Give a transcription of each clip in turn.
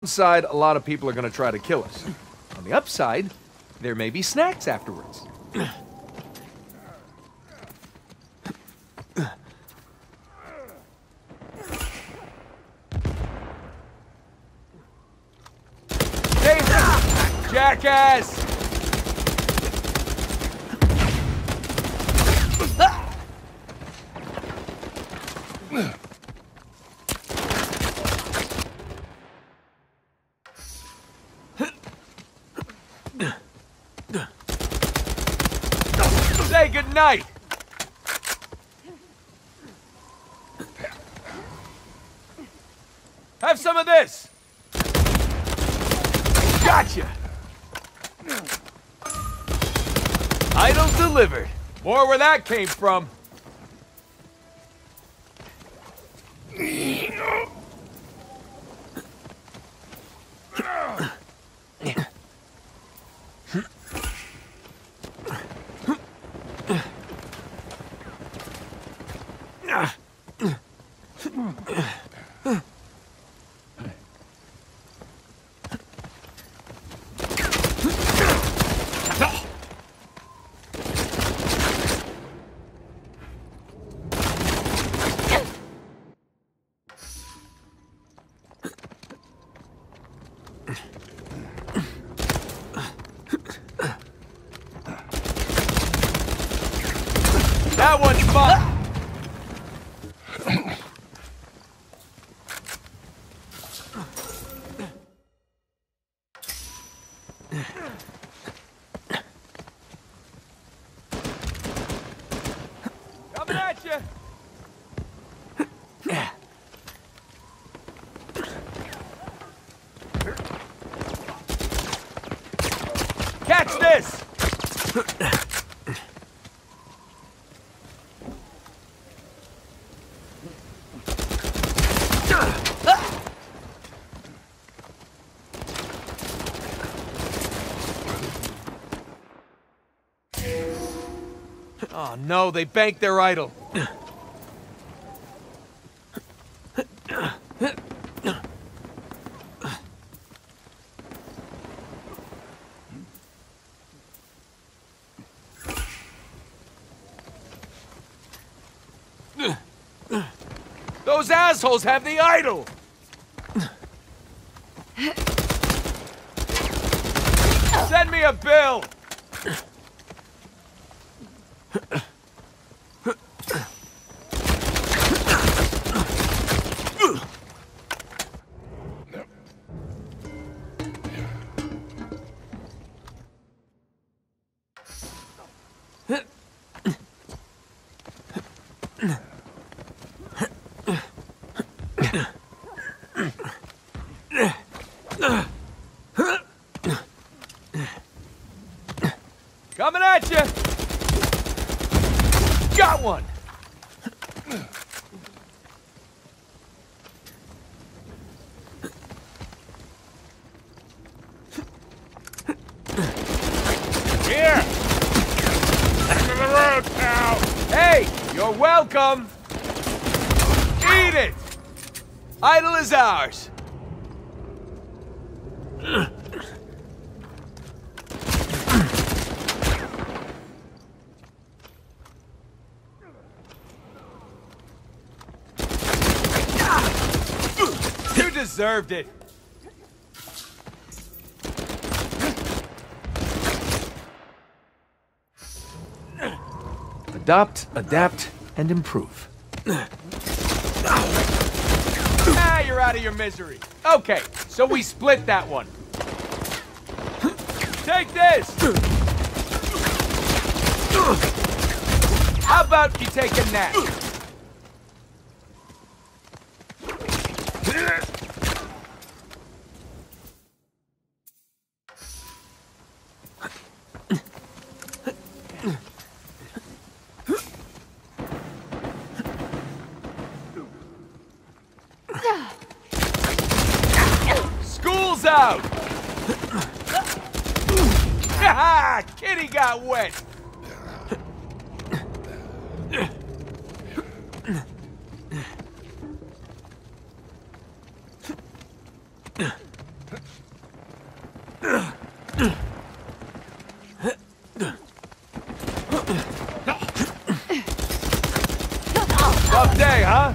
downside, a lot of people are gonna try to kill us. On the upside, there may be snacks afterwards. Hey, jackass! Say goodnight! Have some of this! Gotcha! Idol delivered. More where that came from. That one's fun! Coming at you! Catch this! Oh no, they banked their idol. Those assholes have the idol! Send me a bill! Coming at you! Got one! Here! End of the road, pal! Hey! You're welcome! Eat it! Idol is ours! You deserved it! Adopt, adapt, and improve. Ah, you're out of your misery. Okay, so we split that one. Take this! How about you take a nap? School's out! Ha! Kitty got wet! Tough day, huh?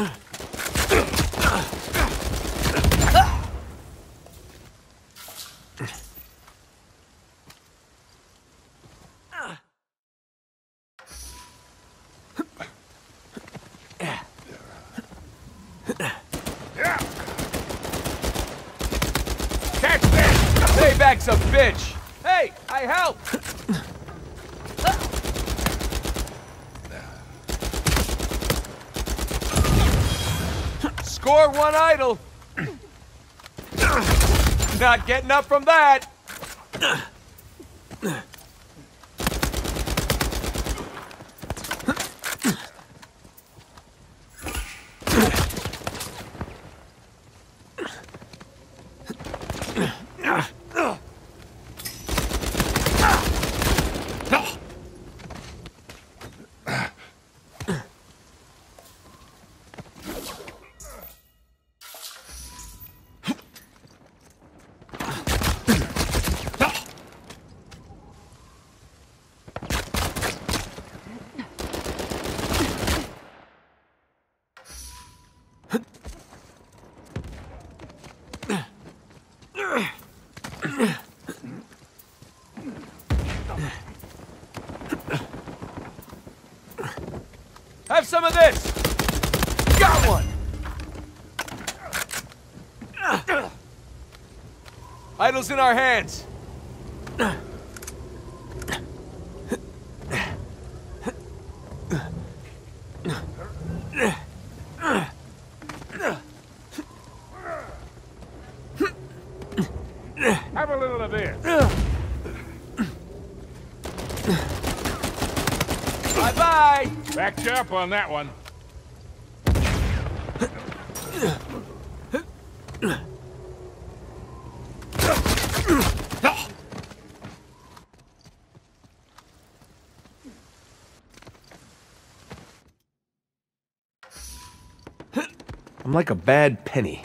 Catch this! Payback's a bitch! Hey, I helped! Score one idol! Not getting up from that! Have some of this! Got one! Idol's in our hands. Have a little of this. Bye-bye! Backed you up on that one. I'm like a bad penny.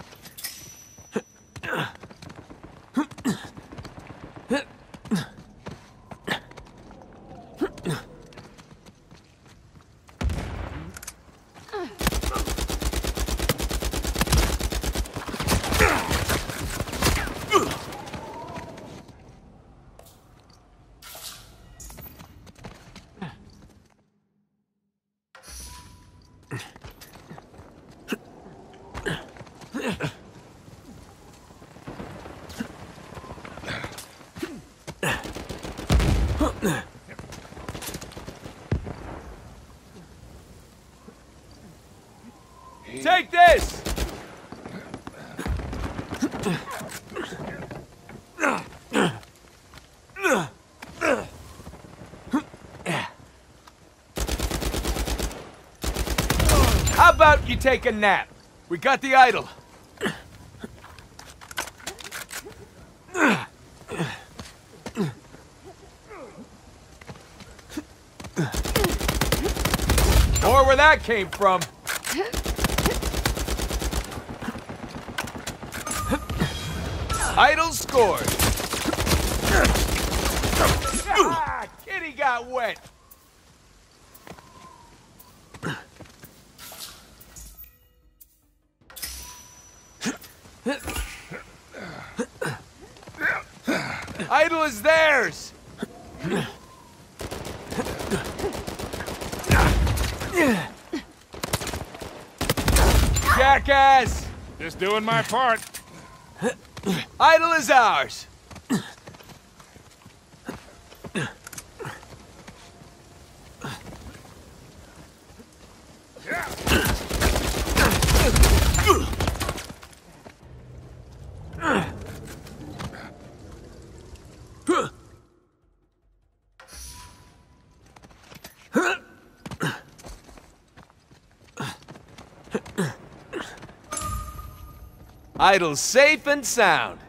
Take this! How about you take a nap? We got the idol. Or where that came from. Idol scored. Ah, Kitty got wet. Idol is theirs. Jackass! Just doing my part. Idol is ours. Idol's safe and sound.